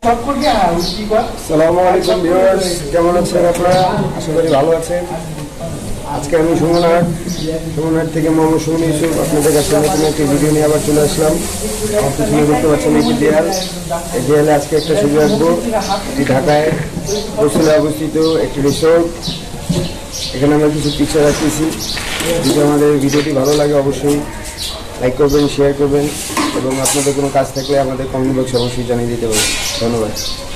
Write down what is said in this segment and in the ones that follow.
আসসালামু আলাইকুম ভিউয়ার্স, কেমন আছেন আপনারা? আশা করি ভালো আছেন। আজকে আমি সুমনহাট থেকে মোহাম্মদ সুমন ইউসুফ আপনাদের কাছে নতুন একটি ভিডিও নিয়ে আবার চলে আসলাম। আমার পিছনে দেখতে পাচ্ছেন একটি দেয়াল। এই দেয়ালে আজকে একটা ছবি আঁকবো। এটি ঢাকায় বসলে অবস্থিত একটি রিসোর্ট। এখানে আমরা কিছু পিকচার রাখতেছি। যদি আমাদের ভিডিওটি ভালো লাগে অবশ্যই লাইক করবেন, শেয়ার করবেন এবং আপনাদের কোনো কাজ থাকলে আমাদের কমেন্ট বক্সে অবশ্যই জানিয়ে দিতে পারেন। ধন্যবাদ।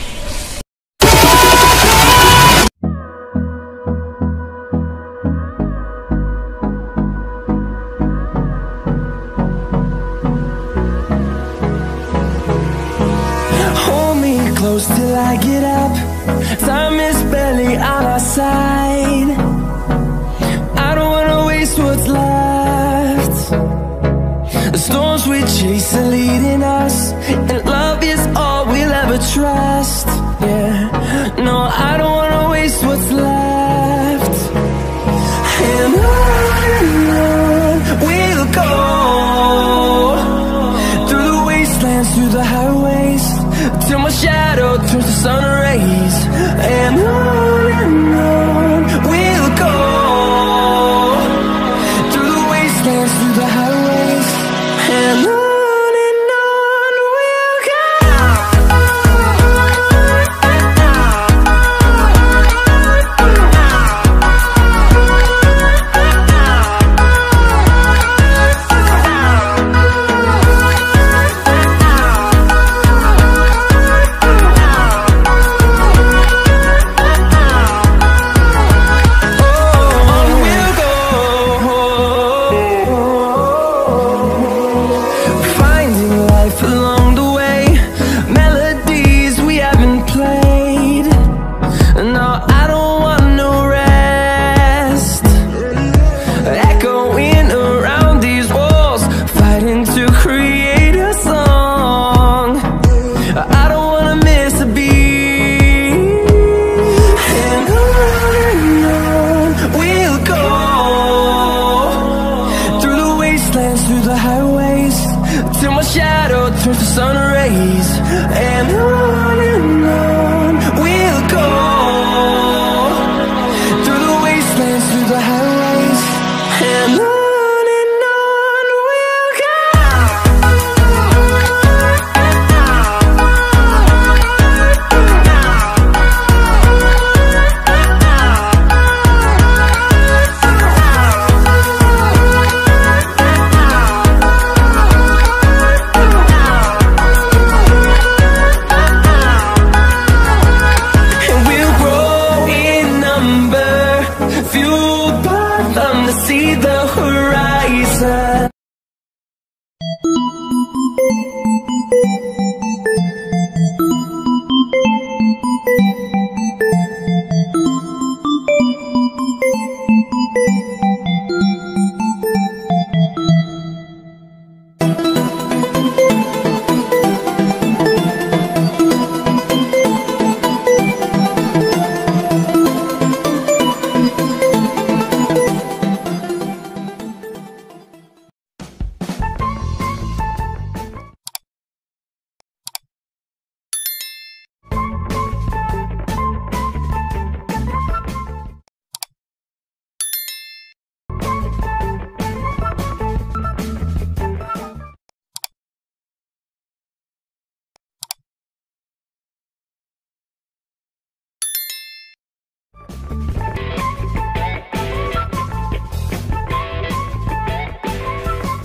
Close till I get up. Time is barely on our side. I don't wanna waste what's left. The storms we chase are leading us, and love is all we'll ever trust. Yeah, no, I don't wanna waste what's left. And on we'll go, through the wastelands, through the highways, till my shadow turns to sun rays. And on